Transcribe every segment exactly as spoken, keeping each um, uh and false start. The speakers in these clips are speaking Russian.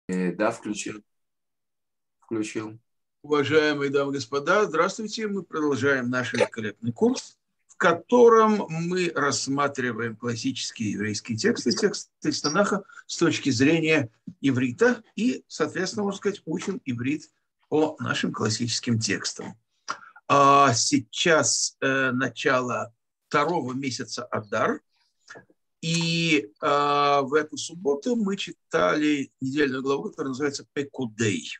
Э, да, включил. Включил. Уважаемые дамы и господа, здравствуйте. Мы продолжаем наш великолепный курс, в котором мы рассматриваем классические еврейские тексты, тексты из Танаха с точки зрения иврита и, соответственно, можно сказать, учим иврит по нашим классическим текстам. А сейчас э, начало второго месяца Адар, и э, в эту субботу мы читали недельную главу, которая называется Пекудей.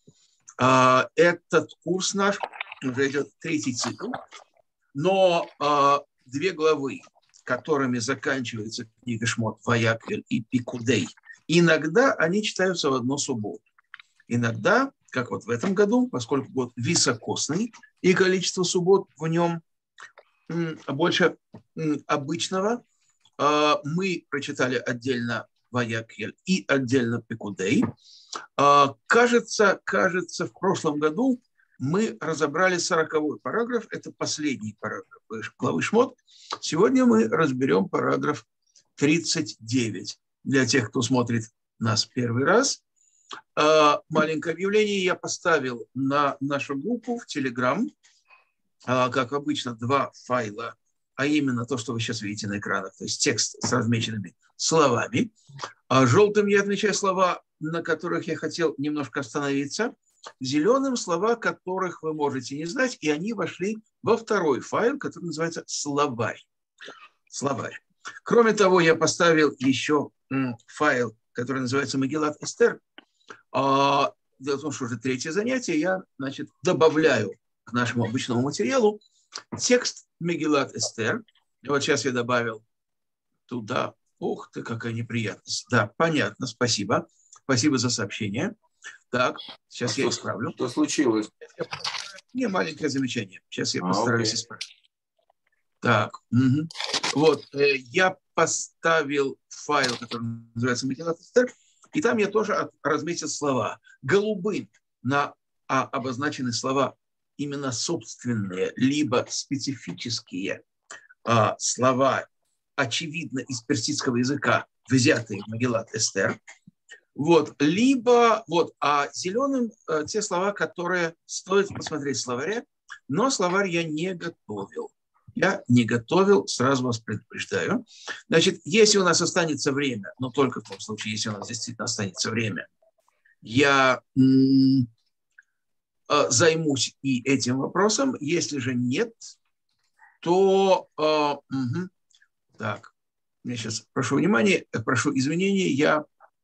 Uh, этот курс наш уже идет третий цикл, но uh, две главы, которыми заканчивается книга Шмот, Ваякель и Пекудей, иногда они читаются в одну субботу. Иногда, как вот в этом году, поскольку год високосный и количество суббот в нем м, больше м, обычного, uh, мы прочитали отдельно Ваякель и отдельно Пекудей. Кажется, кажется, в прошлом году мы разобрали сороковой параграф, это последний параграф главы Шмот. Сегодня мы разберем параграф тридцать девять. Для тех, кто смотрит нас первый раз, маленькое объявление я поставил на нашу группу в Telegram, как обычно, два файла, а именно то, что вы сейчас видите на экранах, то есть текст с размеченными словами. А желтым я отмечаю слова, на которых я хотел немножко остановиться. Зеленым слова, которых вы можете не знать, и они вошли во второй файл, который называется «Словарь». Словарь. Кроме того, я поставил еще файл, который называется «Мегилат Эстер». Дело в том, что уже третье занятие, я, значит, добавляю к нашему обычному материалу текст Мегилат Эстер. И вот сейчас я добавил туда. Ух ты, какая неприятность. Да, понятно, спасибо. Спасибо за сообщение. Так, сейчас а я что, исправлю. Что случилось? Не, маленькое замечание. Сейчас я а, постараюсь окей. исправить. Так, угу. Вот, э, я поставил файл, который называется Мегилат Эстер, и там я тоже разметил слова. Голубым на а, обозначены слова именно собственные, либо специфические а, слова, очевидно, из персидского языка, взятые в Мегилат Эстер. Вот, либо, вот, а зеленым э, те слова, которые стоит посмотреть в словаре, но словарь я не готовил. Я не готовил, сразу вас предупреждаю. Значит, если у нас останется время, но только в том случае, если у нас действительно останется время, я м- э, займусь и этим вопросом. Если же нет, то... Э, угу, так, я сейчас прошу внимания, прошу извинения, я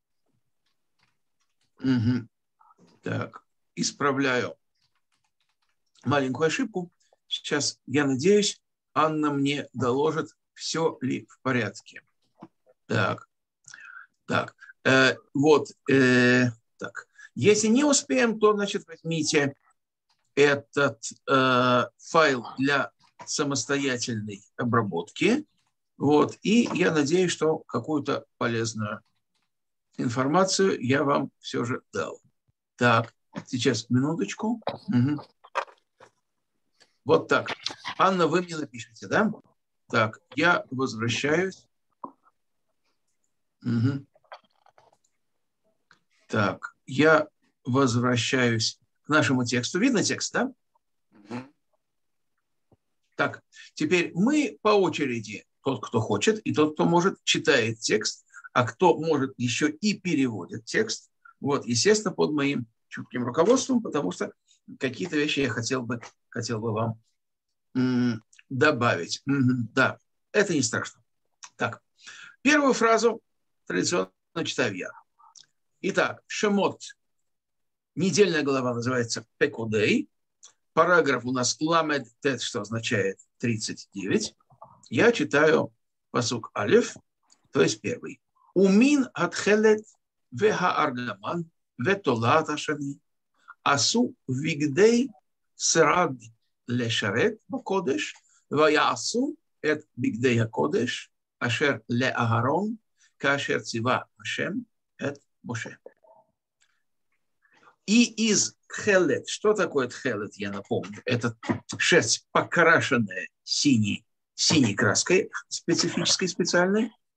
угу, так, исправляю маленькую ошибку. Сейчас, я надеюсь, Анна мне доложит, все ли в порядке. Так, так, э, вот, э, так. Если не успеем, то, значит, возьмите этот э, файл для самостоятельной обработки. Вот, и я надеюсь, что какую-то полезную информацию я вам все же дал. Так, сейчас минуточку. Угу. Вот так. Анна, вы мне напишите, да? Так, я возвращаюсь. Угу. Так, я возвращаюсь к нашему тексту. Видно текст, да? Угу. Так, теперь мы по очереди, тот, кто хочет, и тот, кто может, читает текст, а кто может, еще и переводит текст. Вот, естественно, под моим чутким руководством, потому что какие-то вещи я хотел бы, хотел бы вам м- добавить. М-м, да, это не страшно. Так, первую фразу традиционно читаю я. Итак, Шемот. Недельная глава называется Пекудей. Параграф у нас Ламед Тет, что означает тридцать девять. Я читаю пасук Алиф, то есть первый. Умин атхелет веха аргаман ветолат ашани асу вигдей срад лешарет бакодеш ваясу эт бигдей акодеш ашер ле Агарон кашер цива Ашем эт Моше. И из тхелет, что такое тхелет, я напомню, это шерсть, покрашенная синей, синей краской, специфической, специальной,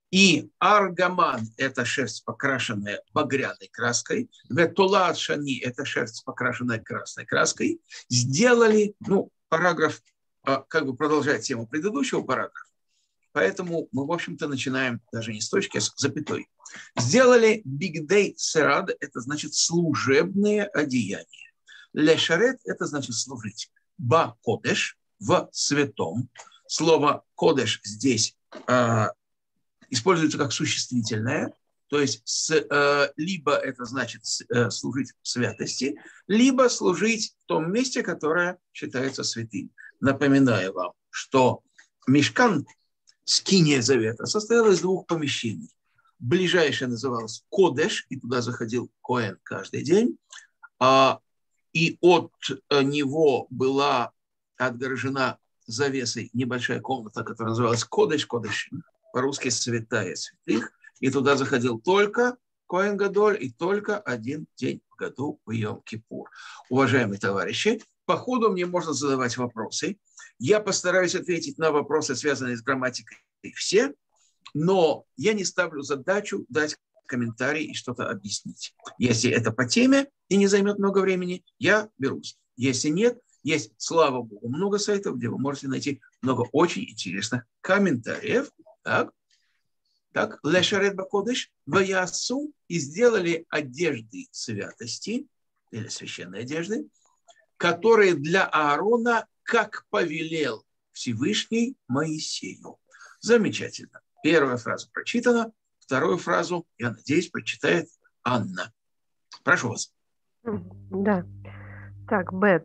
И аргаман – это шерсть, покрашенная багряной краской. Ветолат шани – это шерсть, покрашенная красной краской. Сделали, ну, параграф, как бы продолжает тему предыдущего параграфа. Поэтому мы, в общем-то, начинаем даже не с точки, а с запятой. Сделали бигдей серад – это значит служебные одеяния. Лешарет – это значит служить. Ба кодеш – в святом. Слово кодеш здесь э, используется как существительное, то есть с, э, либо это значит э, служить в святости, либо служить в том месте, которое считается святым. Напоминаю вам, что мишкан, скиния завета, состояла из двух помещений. Ближайшее называлось кодеш, и туда заходил коэн каждый день, а, и от него была отгорожена завесой небольшая комната, которая называлась кодеш, кодеш, по-русски святая святых, и туда заходил только коэн гадоль и только один день в году в Йом-Кипур. Уважаемые товарищи, по ходу мне можно задавать вопросы. Я постараюсь ответить на вопросы, связанные с грамматикой, все, но я не ставлю задачу дать комментарий и что-то объяснить. Если это по теме и не займет много времени, я берусь. Если нет, есть, слава богу, много сайтов, где вы можете найти много очень интересных комментариев. Так, так, лешарет бакодеш, ваясу, и сделали одежды святости, или священной одежды, которые для Аарона, как повелел Всевышний Моисею. Замечательно. Первая фраза прочитана, вторую фразу, я надеюсь, прочитает Анна. Прошу вас. Да. Так, бет.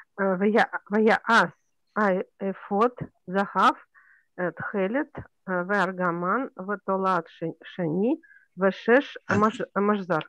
Вая ас ай эфот захав тхелет варгаман ватолат шани вешеш амашзар.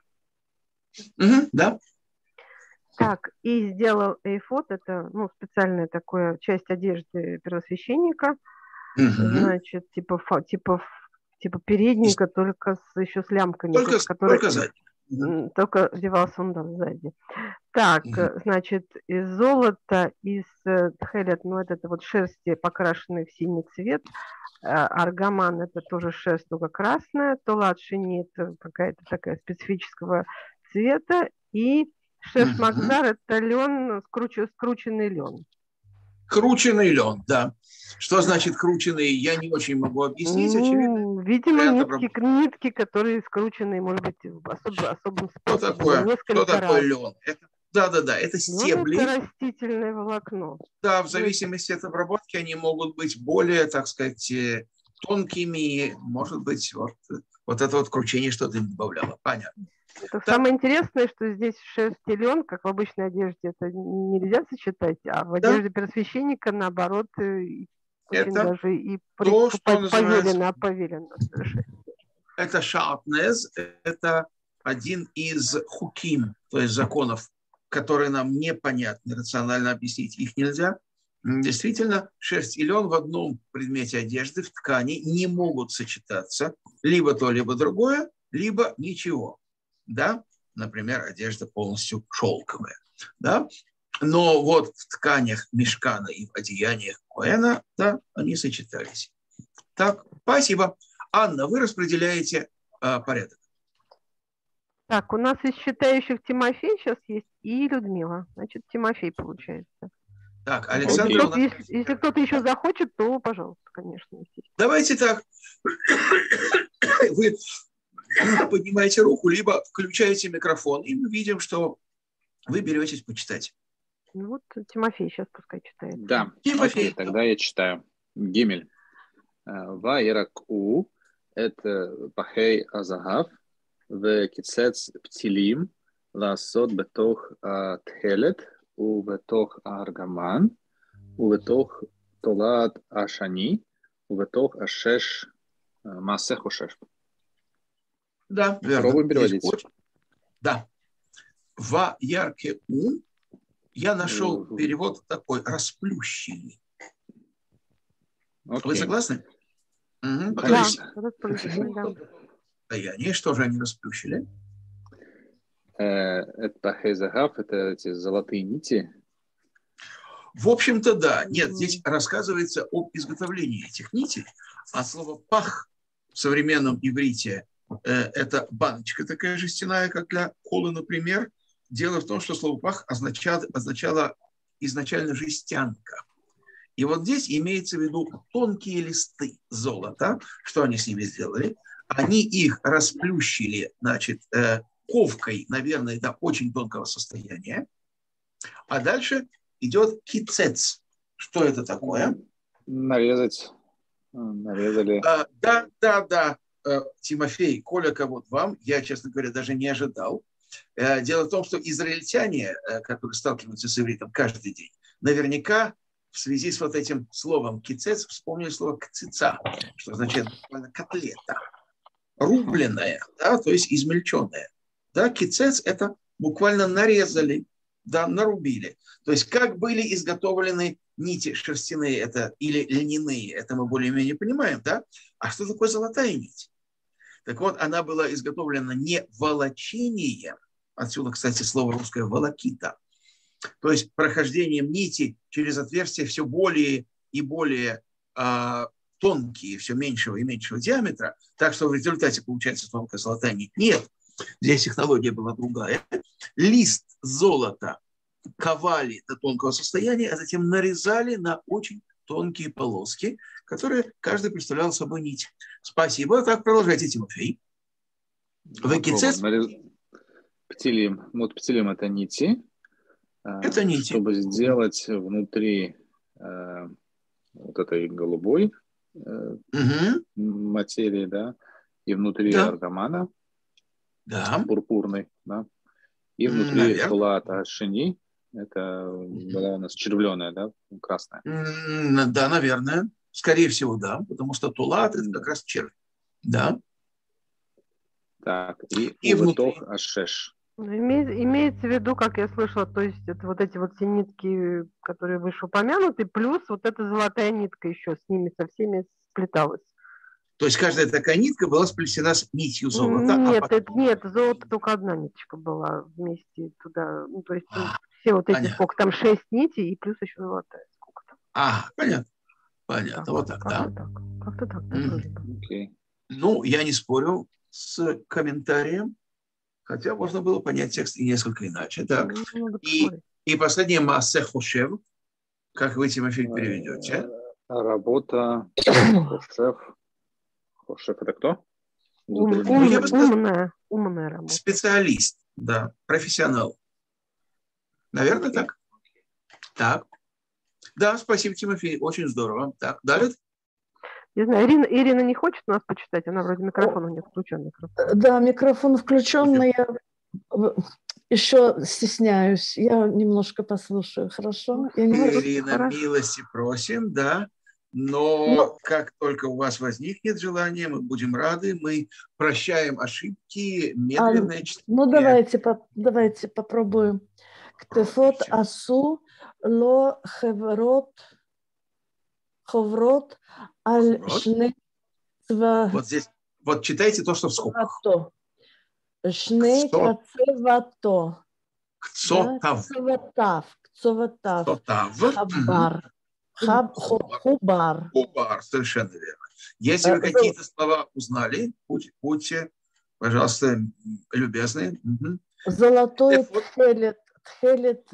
Да. Так, и сделал эйфод, это ну, специальная такая часть одежды первосвященника, угу. Значит, типа, типа, типа передника, только с, еще с лямками. Только, который, только сзади. Только одевался он да, сзади. Так, угу. Значит, из золота, из тхелет, ну, это, это вот шерсти, покрашенной в синий цвет, аргаман, это тоже шерсть, только красная, толат шини, это какая-то такая специфического цвета, и шеш макзар – это лен, скруч, скрученный лен. Крученный лен, да. Что значит крученный, я не очень могу объяснить, очевидно. Видимо, нитки, нитки, которые скручены, может быть, в особо, особом способе. Что такое, что такое лен? Это, да, да, да, это стебли. Лен – это растительное волокно. Да, в зависимости от обработки они могут быть более, так сказать, тонкими. Может быть, вот, вот это вот кручение что-то им добавляло. Понятно. Это самое интересное, что здесь шерсть и лен, как в обычной одежде, это нельзя сочетать, а в одежде да. первосвященника, наоборот, очень это даже и то, при... что повелено, повелено совершенно. Это шатнез, это один из хуким, то есть законов, которые нам непонятны, рационально объяснить их нельзя. Действительно, шерсть и лен в одном предмете одежды, в ткани, не могут сочетаться. Либо то, либо другое, либо ничего. Да, например, одежда полностью шелковая, да, но вот в тканях мишкана и в одеяниях коэна, да, они сочетались. Так, спасибо. Анна, вы распределяете а, порядок. Так, у нас из читающих Тимофей сейчас есть и Людмила. Значит, Тимофей получается. Так, Александр... Если кто-то, если, если кто-то еще захочет, то, пожалуйста, конечно. Давайте так. Вы... поднимаете руку, либо включаете микрофон, и мы видим, что вы беретесь почитать. Ну вот Тимофей сейчас пускай читает. Да, Тимофей. Окей, тогда я читаю. Гимель. Ваирак-у – это пахей азагав, в кицец птилим, ласот бетох тхелет, у бетох аргаман, у бетох толад ашани, у бетох ашеш масехушеш. Да, верно. Попробуем переводить. Да. Ва ярке у я нашел mm-hmm. перевод такой расплющенный. Okay. Вы согласны? Угу. Да, расплющенный, да. Состояние, что же они расплющили? Это пахезагав, это эти золотые нити. В общем-то, да. Нет, здесь рассказывается об изготовлении этих нитей, а слово пах в современном иврите э, это баночка такая жестяная, как для колы, например. Дело в том, что слово пах означало, означало изначально жестянка. И вот здесь имеется в виду тонкие листы золота. Что они с ними сделали? Они их расплющили, значит, э, ковкой, наверное, до очень тонкого состояния. А дальше идет кицец. Что это такое? Нарезать. Нарезали. А, да, да, да, э, Тимофей, Коля, вот вам. Я, честно говоря, даже не ожидал. Э, дело в том, что израильтяне, э, которые сталкиваются с ивритом каждый день, наверняка в связи с вот этим словом кицец вспомнили слово кцица, что означает буквально котлета. Рубленная, да, то есть измельченная. Да, кицец – это буквально нарезали, да, нарубили. То есть как были изготовлены нити шерстяные это, или льняные, это мы более-менее понимаем, да? А что такое золотая нить? Так вот, она была изготовлена не волочением, отсюда, кстати, слово русское «волокита», то есть прохождением нити через отверстия все более и более а, тонкие, все меньшего и меньшего диаметра, так что в результате получается тонкая золотая нить. Нет, здесь технология была другая. Лист золота ковали до тонкого состояния, а затем нарезали на очень тонкие полоски, которые каждый представлял собой нить. Спасибо. Так, продолжайте, Тимофей. Векицец. Птилим. Вот птилим – это нити. Это нити. Чтобы сделать внутри э, вот этой голубой э, угу. материи, да, и внутри да. аргамана, да. пурпурной, да, и внутри тулата шини, это была у нас червленая, да, красная. Да, наверное. Скорее всего, да, потому что тулат – это как раз червь. Да. Так, и, и внутри ашеш. Име, имеется в виду, как я слышала, то есть это вот эти вот все нитки, которые выше упомянуты, плюс вот эта золотая нитка еще с ними со всеми сплеталась. То есть каждая такая нитка была сплетена с нитью золота? Нет, а потом... это, нет, золото только одна ниточка была вместе туда. Ну, то есть а, все вот эти, понятно. Сколько там, шесть нитей и плюс еще золотая. Сколько-то. А, понятно. Понятно, так, вот так, как-то да? Так, как-то так, да, mm-hmm. okay. Ну, я не спорю с комментарием, хотя можно было понять текст и несколько иначе. Так. Ну, и, и последнее «Маасе хошев». Как вы, Тимофей, переведете? Работа хошев. Хошев – это кто? Ум, ум, умная, умная работа. Специалист, да, профессионал. Наверное, okay. так. Так. Да, спасибо, Тимофей, очень здорово. Так, далее. Не знаю, Ирина, Ирина не хочет нас почитать, она вроде микрофон у нее включен. Микрофон. Да, микрофон включен, но я еще стесняюсь. Я немножко послушаю, хорошо? Я не Ирина, хорошо. Милости просим, да. Но, но как только у вас возникнет желание, мы будем рады. Мы прощаем ошибки, медленное а, чтение. Ну, давайте, по, давайте попробуем. Ктефот асу ло хеврот ховрот аль шне цва... Вот здесь, вот читайте то, что в скобках. Шне кацевато. Кцотав. Кцоватав. Кцоватав. Хабар. Хаб, хубар. Хубар, совершенно верно. Если вы какие-то слова узнали, будь, будьте, пожалуйста, любезны. Угу. Золотой тхелет, тхелет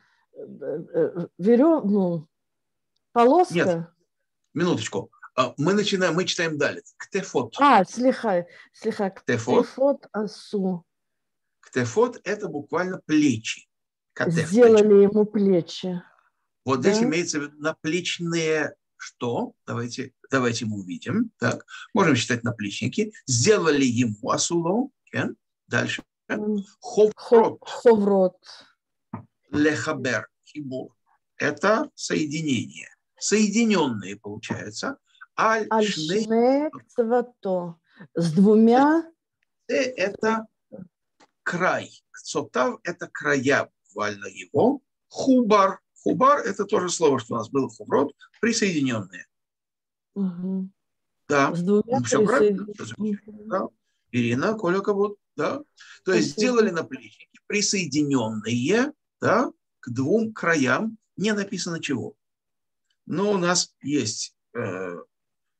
верё, ну, полоска. Нет, минуточку. Мы начинаем, мы читаем далее. Ктефот. А, слиха, слиха. Ктефот. Ктефот асу. Ктефот – это буквально плечи. Катеф, сделали плечи. Ему плечи. Вот да? Здесь имеется в виду наплечные что? Давайте, давайте мы увидим. Так, можем считать наплечники. Сделали ему асуло. Дальше. Ховрот. Ховрот. Лехабер. Хибур. Это соединение. Соединенные, получается. Аль-шне цвато. С двумя. Это край. Кцотав – это края, буквально его. Хубар. Хубар – это тоже слово, что у нас было хуброт, присоединенные. Угу. Да. С двумя ну, все правильно. Да. Ирина, Коля, кого-то. Да. То есть сделали наплечники, присоединенные, да, к двум краям. Не написано чего. Но у нас есть э,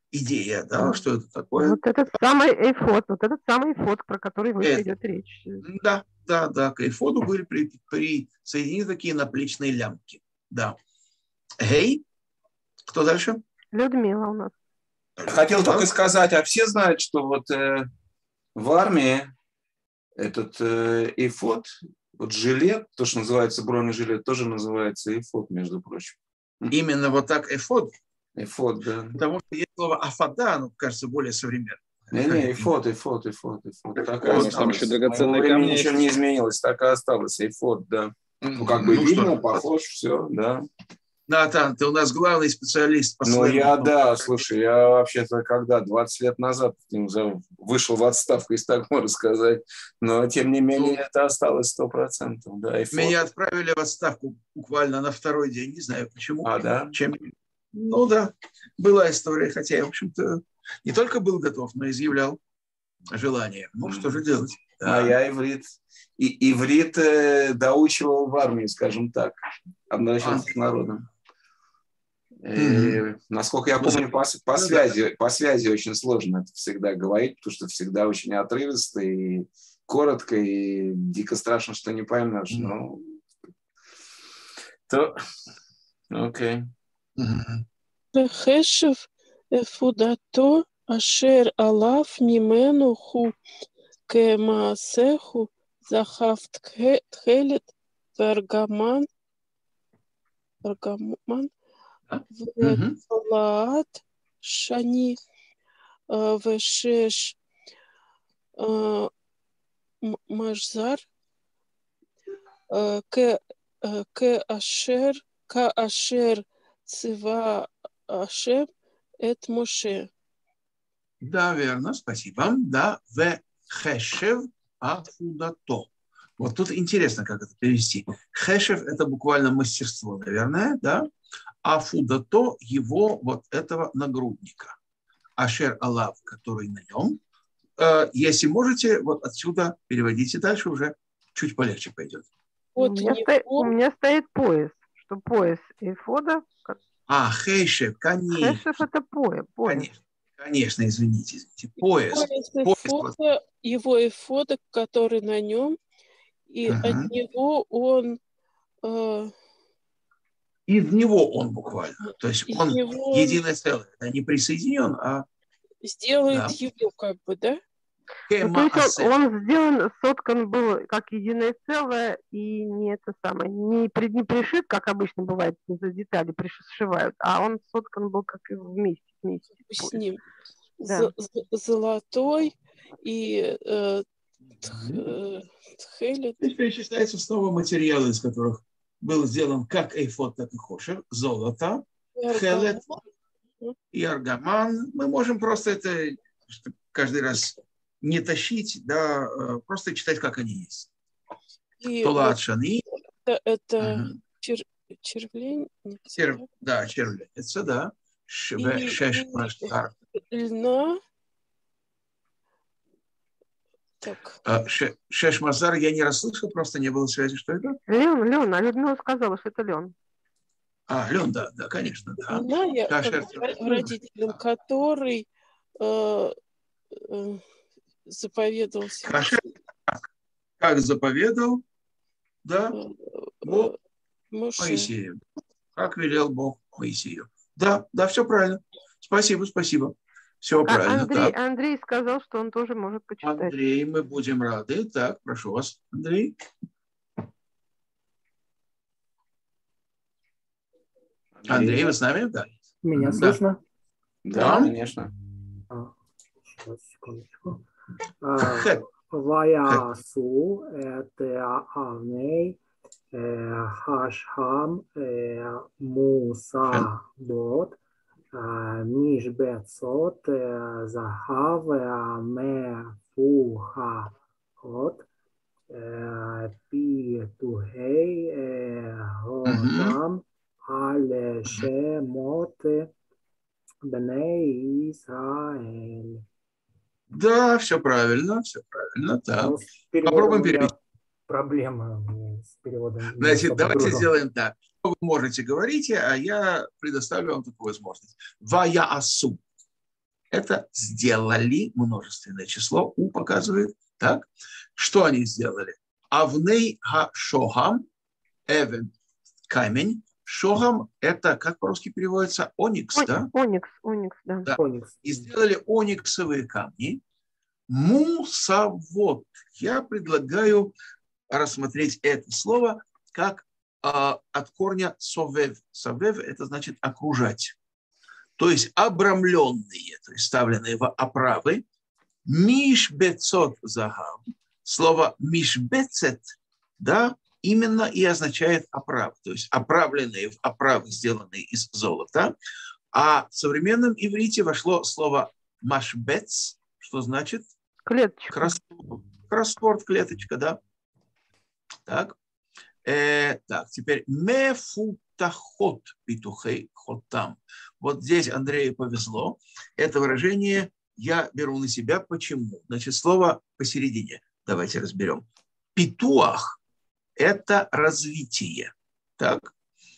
идея, да, что это такое. Вот этот самый эйфод, вот этот самый эйфод, про который выше Это. идет речь. Да, да, да, к эйфоду были при, присоединены такие наплечные лямки. Да. Гей, кто дальше? Людмила у нас. Хотел только сказать, а все знают, что вот э, в армии этот э, эйфод, вот жилет, то, что называется бронежилет, тоже называется эйфод, между прочим. Именно вот так эйфод? Эйфод, да. Потому что есть слово афада, оно, кажется, более современным. Не-не, эйфод, эйфод, эйфод, эйфод. Так и Может, там еще драгоценные камни ничего не изменилось, так и осталось. Эйфод, да. Ну, как бы ну, видно, что? похож, все, да. Натан, ты у нас главный специалист по Ну, слэму. я, да, слушай, я вообще-то когда, двадцать лет назад вышел в отставку, если так можно сказать, но, тем не менее, ну, это осталось сто процентов, да. Меня отправили в отставку буквально на второй день, не знаю почему. А, да? Чем... Ну, да, была история, хотя я, в общем-то, не только был готов, но и изъявлял желание. Ну, mm. что же делать? Да. А я иврит. И, иврит э, доучивал в армии, скажем так, обращался а. к народу. Mm-hmm. Насколько я помню, по, по, связи, по связи очень сложно это всегда говорить, потому что всегда очень отрывисто и коротко, и дико страшно, что не поймешь. Mm-hmm. Ну, то, окей. Хешев эфудато ашер алаф мимену ху кемаасеху захав тхелет вергаман вергаман וצלעת שני ושש משזר כאשר כאשר ציווה השם את משה. Да, верно, спасибо. Да, в хешев афудато. Вот тут интересно, как это перевести. Хешев – это буквально мастерство, наверное, да? А фудато – его вот этого нагрудника. Ашер алав, который на нем. Если можете, вот отсюда переводите дальше, уже чуть полегче пойдет. Вот у, меня него... стоит, у меня стоит пояс, что пояс эйфода. А, хешев, конечно. Хешев – это пояс. пояс. Конечно, конечно, извините, извините. Пояс. Пояс эйфода, его эйфода, который на нем. И uh-huh. от него он... Э, Из него он буквально. То есть он него... единое целое. Это не присоединен, а... Сделает да. его как бы, да? Ну, то есть он, он сделан, соткан был как единое целое и не это самое, не, при, не пришит, как обычно бывает, за детали пришивают, а он соткан был как и вместе. вместе с ним. Да. Золотой и... Э, Тхелет. Здесь перечисляются снова материалы, из которых был сделан как эйфод, так и хошер. Золото, тхелет и аргаман. Мы можем просто это каждый раз не тащить, да, просто читать, как они есть. Толат шани. Это, это угу. чер, червлень? Чер, да, червленица, да. Шеш маштар. Льна. Так. Шеш-мазар я не расслышал, просто не было связи. Что это? Лен, Лен, а Людмила сказала, что это лен. А, лен, да, да, конечно, да. Льна, родителям, который э, э, заповедовал как заповедал, да, Бог Моисею. Как велел Бог Моисею. Да, да, все правильно. Спасибо, спасибо. Все а правильно. Андрей, да. Андрей сказал, что он тоже может почитать. Андрей, мы будем рады. Так, прошу вас, Андрей. Андрей, Андрей вы с нами? Да. Меня слышно? Да, да конечно. А, сейчас, секундочку. Ваясу это авней хашхам муса бот. משבצות זהב מפוחות, פיתוחי הודם על שמות бней Исраэль. Да, все правильно, все правильно. Да. Попробуем перевести. Проблема с переводом. Значит, давайте дружу. Сделаем так. Вы можете говорить, а я предоставлю вам такую возможность. Ваяасу. Это сделали, множественное число, у показывает. Так? Что они сделали? Авней ха шохам, эвен, камень. Шохам – это, как по-русски переводится, оникс, О, да? Оникс, оникс, да. Да. Оникс. И сделали ониксовые камни. Мусавод. Я предлагаю рассмотреть это слово как а, от корня совев. Совев – это значит окружать. То есть обрамленные, то есть ставленные в оправы. Мишбецот загав. Слово мишбецет, да, именно и означает оправ, то есть оправленные в оправы, сделанные из золота. А в современном иврите вошло слово машбец, что значит? Клеточка. Кроссворд, кроссворд, клеточка, да. Так. Э, так, теперь мефутахот петухей хотам. Вот здесь Андрею повезло. Это выражение я беру на себя. Почему? Значит, слово посередине. Давайте разберем. Питуах – это развитие. Так?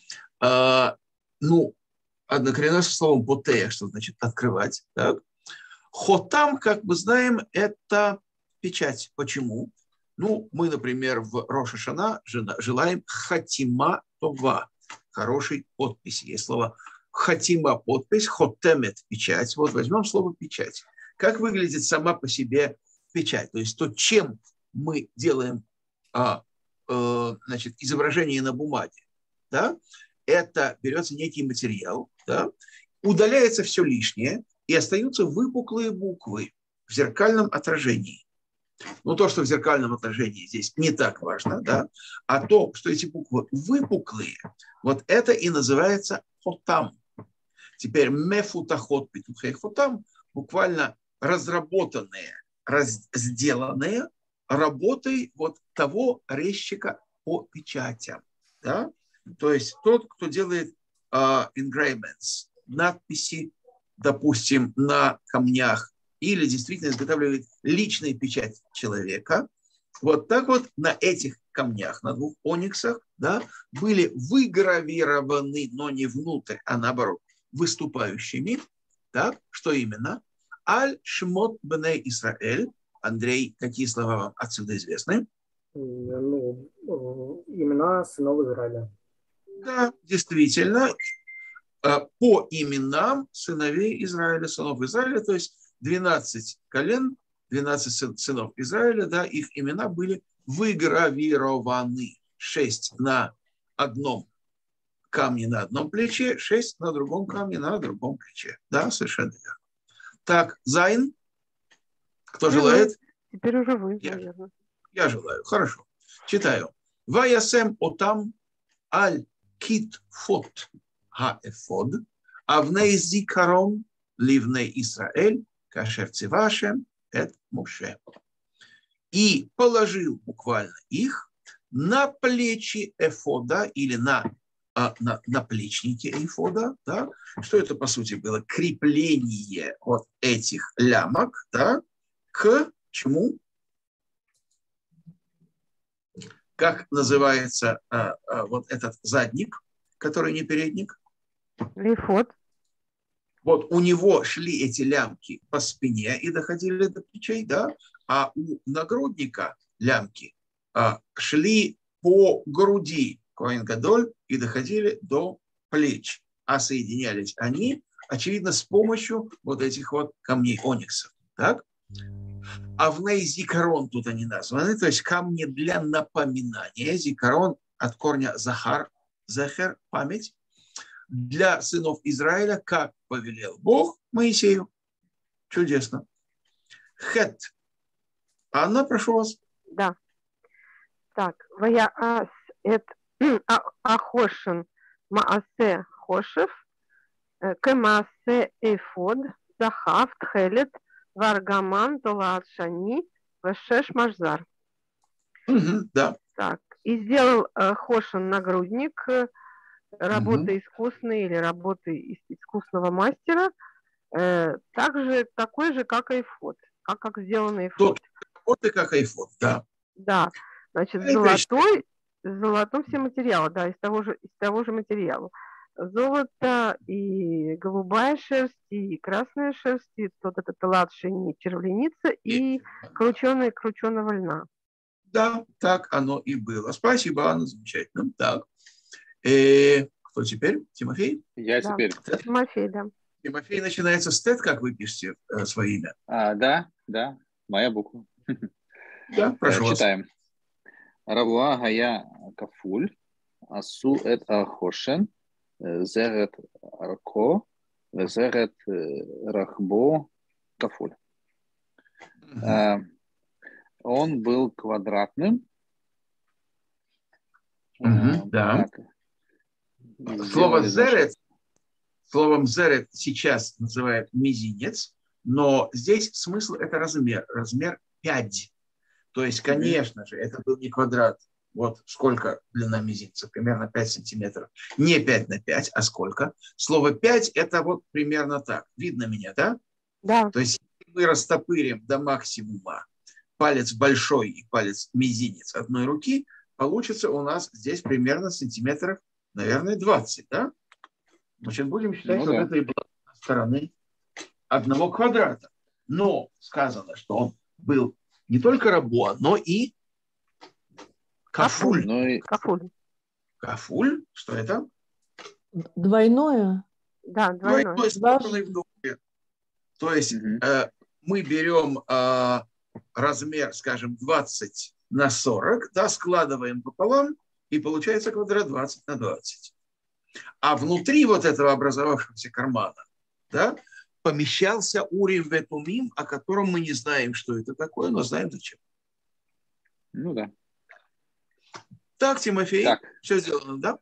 А, ну, однокоренное со словом потея, что значит открывать. Так? Хотам, как мы знаем, это печать. Почему? Ну, мы, например, в Рош ха-Шана желаем хатима това, хорошей подписи. Есть слово хатима – подпись, хотемет – печать. Вот возьмем слово печать. Как выглядит сама по себе печать? То есть то, чем мы делаем а, а, значит, изображение на бумаге, да? Это берется некий материал, да? Удаляется все лишнее, и остаются выпуклые буквы в зеркальном отражении. Но то, что в зеркальном отражении здесь не так важно, да? А то, что эти буквы выпуклые, вот это и называется хотам. Теперь мефутахот петухей хотам буквально разработанные, раз, сделанные работой вот того резчика по печатям. Да? То есть тот, кто делает uh, engravements, надписи, допустим, на камнях, или действительно изготавливает личную печать человека, вот так вот на этих камнях, на двух ониксах, да, были выгравированы, но не внутрь, а наоборот, выступающими. Так, что именно? Аль шмот бней Исраэль. Андрей, какие слова вам отсюда известны? Ну, имена сынов Израиля. Да, действительно, по именам сыновей Израиля, сынов Израиля, то есть двенадцать колен, двенадцать сынов Израиля, да, их имена были выгравированы. шесть на одном камне на одном плече, шесть на другом камне на другом плече. Да, совершенно верно. Так, Зайн. Кто Теперь желает? Вы. Теперь уже вы, я, наверное. Я желаю. Хорошо. Читаю. Ваясем отам аль кит фот ха-эфод авней зикарон ливней Исраэль кашер цивашем эт Моше. И положил буквально их на плечи эфода или на, а, на наплечники эфода. Да? Что это, по сути, было? Крепление вот этих лямок, да, к чему? Как называется а, а, вот этот задник, который не передник? Эфод. Вот у него шли эти лямки по спине и доходили до плечей, да, а у нагрудника лямки а, шли по груди коэн гадоль и доходили до плеч, а соединялись они, очевидно, с помощью вот этих вот камней ониксов, так? Авней зикарон тут они названы, то есть камни для напоминания. Зикарон от корня захар, захер, память. Для сынов Израиля, как повелел Бог Моисею. Чудесно. Хет. Анна, прошу вас. Да. Так. Ваяас эт ахошен маасе хошев кемаасе эфод захав тхелет варгаман толаат шани вешеш машзар. Да. Так. И сделал э, хошен нагрудник, э, работы угу. искусной или работы искусного мастера, э, также такой же, как эфод, как, как сделанный эфод. Вот и как эфод, да. Да, значит, золотой, золотой все материалы, да, из того же, из того же материала. золото, и голубая шерсть, и красная шерсть, и вот этот ладший нить червленица, и крученая крученого льна. Да, так оно и было. Спасибо, Анна, замечательно. Так. И кто теперь? Тимофей? Я Да. теперь. Тимофей, да. Тимофей начинается с Т, как вы пишете э, свое имя? А, да, да, моя буква. Да, прошу вас. Читаем. Равуа гая кафуль, асу эт ахошен, зерет арко, зерет рахбо кафуль. Mm-hmm. Он был квадратным. Mm-hmm, да. Слово зерет, словом зерет сейчас называют мизинец, но здесь смысл – это размер, размер пять. То есть, конечно же, это был не квадрат. Вот сколько длина мизинца? Примерно пять сантиметров. Не пять на пять, а сколько? Слово пять – это вот примерно так. Видно меня, да? Да. То есть, если мы растопырим до максимума палец большой и палец мизинец одной руки, получится у нас здесь примерно сантиметров, наверное, двадцать, да? Значит, будем считать, ну, что да. Это и была стороны одного квадрата. Но сказано, что он был не только рабо, но и кафуль. Но и... Кафуль. Кафуль? Что это? Двойное? Да, двойное. Двойное вдвое. То есть mm-hmm. э, мы берем э, размер, скажем, двадцать на сорок, да, складываем пополам, и получается квадрат двадцать на двадцать. А внутри вот этого образовавшегося кармана, да, помещался урим ветумим, о котором мы не знаем, что это такое, но знаем зачем. Ну да. Так, Тимофей, так. Все сделано, да?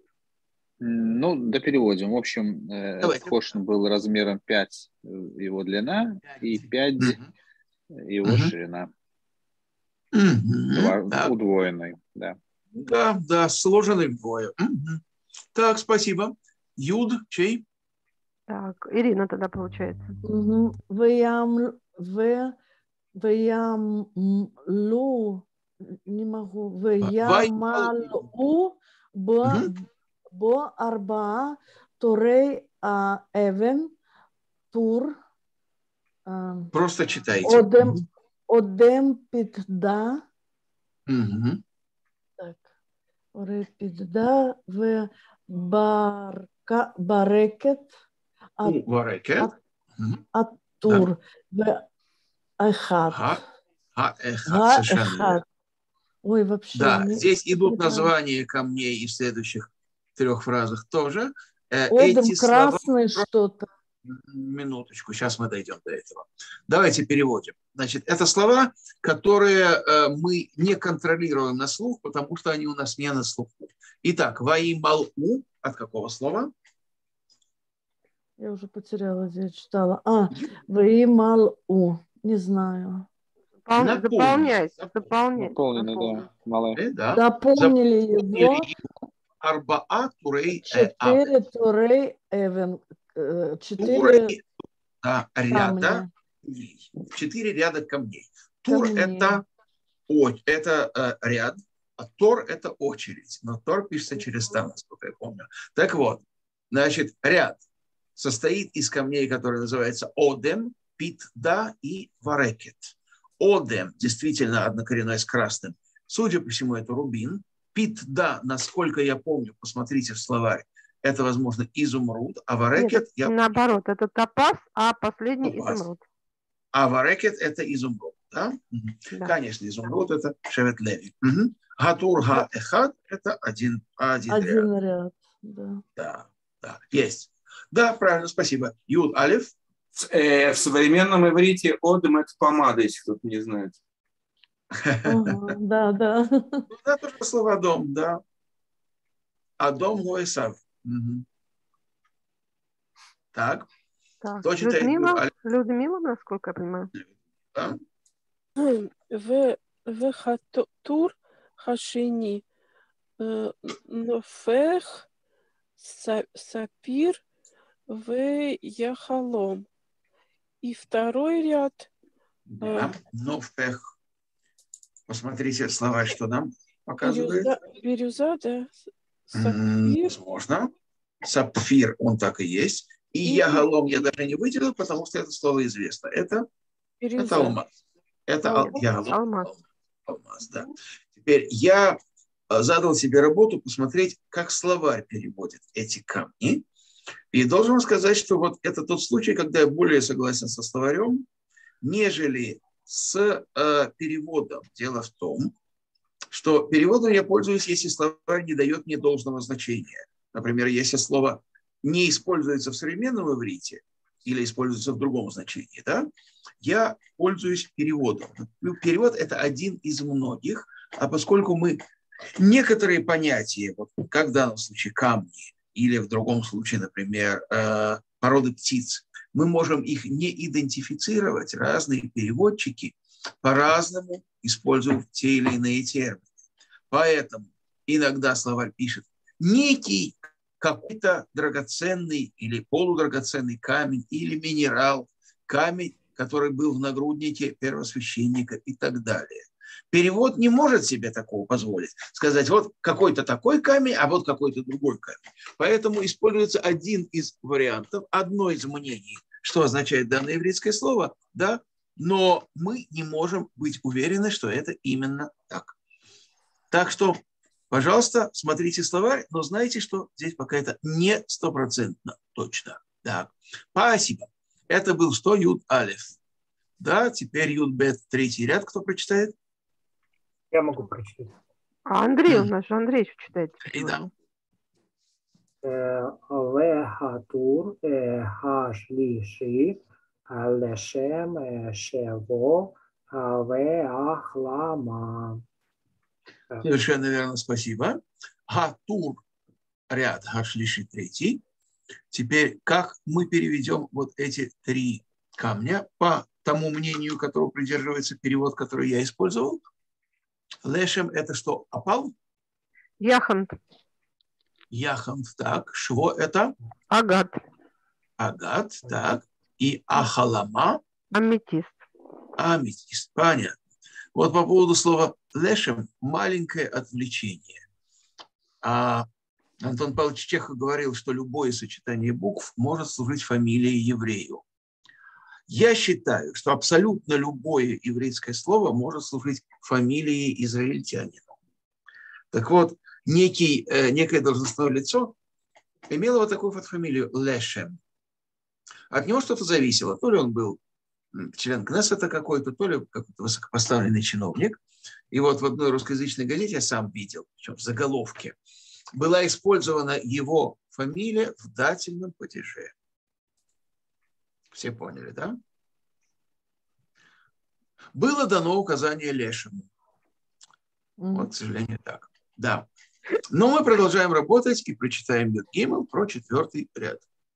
Ну, да переводим. В общем, этот хошн был размером пять его длина и пять mm-hmm. его mm-hmm. ширина. Mm-hmm. Два, удвоенный, да. Да, да, сложенный вдвое. Mm-hmm. Так, спасибо. Юд, чей? Так, Ирина тогда получается. Ваям, в, ваям, лу, не могу. Ваямалу, бо, бо арба, турей, а, эвен, тур. Просто читайте. Одем, одем питда. Угу. Так. Орепитда, в барка, барекет. У барекет. Аттур. В эхат. Ha-эхат, совершенно. Ой, вообще. Да, не... здесь идут названия камней и в следующих трех фразах тоже. Одем Эти красный слова... что-то. Минуточку, сейчас мы дойдем до этого. Давайте переводим. Значит, это слова, которые мы не контролируем на слух, потому что они у нас не на слуху. Итак, ваимал-у, от какого слова? Я уже потеряла, где я читала. А, ваимал-у, не знаю. Заполняйте, заполняйте. Дополнено, да. Малое. Да. Дополнили его. Арбаа турей Четыре турей эвен. Четыре да, ряда камней. Четыре ряда камней. Тур это, это э, ряд, а тор это очередь. Но тор пишется через там, насколько я помню. Так вот, значит, ряд состоит из камней, которые называются одем, питда и варекет. Одем действительно однокоренной с красным. Судя по всему, это рубин. Питда, насколько я помню, посмотрите в словарь, это, возможно, изумруд, а варекет... Нет, я... наоборот, это топаз, а последний топаз. Изумруд. А варекет это изумруд, да? Да. Конечно, изумруд это шевет леви. Угу. Гатур ха-эхад это один, один, один ряд. ряд. Да. Да, да, есть. Да, правильно, спасибо. Юд алиф. Э, в современном иврите одем это помада, если кто-то не знает. Ага, да, да. Это тоже слово дом, да. А дом гуэсав. Угу. Так. Так. Кто читает? Людмила, Людмила, насколько я понимаю. Да. В, в хатур хашини нофех сапир в яхалом. И второй ряд. Да, нофех. Посмотрите слова, что нам показывает. Бирюза, бирюза, да. Сапир. Возможно. Сапфир, он так и есть. И ягалом я даже не выделил, потому что это слово известно. Это, это алмаз. Это ал, ягалом. Алмаз. Алмаз, да. Теперь я задал себе работу посмотреть, как словарь переводит эти камни. И должен сказать, что вот это тот случай, когда я более согласен со словарем, нежели с э, переводом. Дело в том, что переводом я пользуюсь, если словарь не дает мне должного значения. Например, если слово не используется в современном иврите или используется в другом значении, да, я пользуюсь переводом. Перевод – это один из многих, а поскольку мы некоторые понятия, вот, как в данном случае камни, или в другом случае, например, э, породы птиц, мы можем их не идентифицировать. Разные переводчики по-разному используют те или иные термины. Поэтому иногда словарь пишет некий какой-то драгоценный или полудрагоценный камень или минерал, камень, который был в нагруднике первосвященника и так далее. Перевод не может себе такого позволить. Сказать, вот какой-то такой камень, а вот какой-то другой камень. Поэтому используется один из вариантов, одно из мнений, что означает данное еврейское слово, да, но мы не можем быть уверены, что это именно так. Так что, пожалуйста, смотрите словарь, но знайте, что здесь пока это не стопроцентно точно. Да. Спасибо. Это был что? Юд Алеф. Да, теперь Юд Бет, третий ряд. Кто прочитает? Я могу прочитать. А Андрей у нас же, Андрей еще читает. И да. Вехатур хашлиши лешем шево веахлама. Совершенно верно, спасибо. Хатур ряд, хашлиши третий. Теперь, как мы переведем вот эти три камня по тому мнению, которого придерживается перевод, который я использовал? Лешем – это что, опал? Яхант. Яхант, так. Шво – это? Агат. Агат, так. И ахалама? Аметист. Аметист, понятно. Вот по поводу слова лешем маленькое отвлечение. А Антон Павлович Чехов говорил, что любое сочетание букв может служить фамилией еврею. Я считаю, что абсолютно любое еврейское слово может служить фамилией израильтянину. Так вот, некий, э, некое должностное лицо имело вот такую вот фамилию Лешем. От него что-то зависело. То ли он был член Кнессета какой-то, то ли какой-то высокопоставленный чиновник. И вот в одной русскоязычной газете я сам видел, причем в заголовке, была использована его фамилия в дательном падеже. Все поняли, да? Было дано указание Лешему. Вот, к сожалению, так. Да. Но мы продолжаем работать и прочитаем Юд Гимел про четвертый ряд.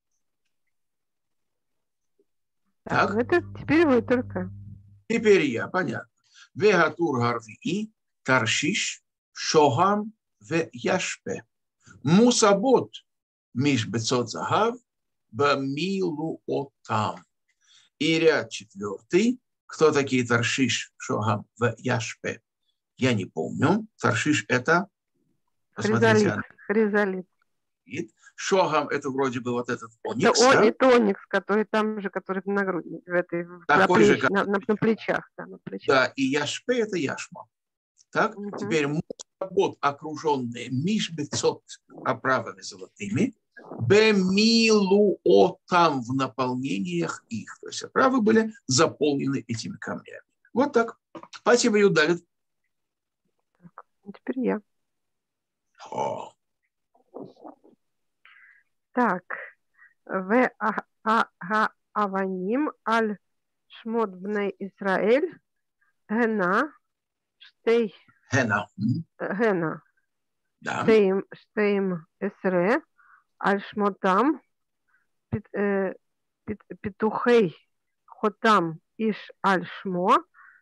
Так, так. Это теперь вы только. Теперь я, понятно. Вегатур гарви, таршиш, шохам, ве яшпе. Мусабот миш бецот загав, бамилу отам. И ряд четвертый. Кто такие Таршиш, Шохам, в Яшпе? Я не помню. Таршиш это... Хризалит. Хризалит. Шохам это вроде бы вот этот оникс. Это, да? это оникс, который там же, который на груди, в этой, на, плеч, же, как... на, на, на плечах. Да, на плечах. Да, и Яшпе это Яшма. Так, угу. Теперь мусабот, окруженные мишбецот оправами золотыми, бемилу отам в наполнениях их. То есть оправы были заполнены этими камнями. Вот так. Спасибо, Юдалит. Теперь я. О. Так. В аваним аль шмот бней Исраэль гена штей гена гена да. штейм штейм эсре аль шмотам петухей хотам иш аль шмо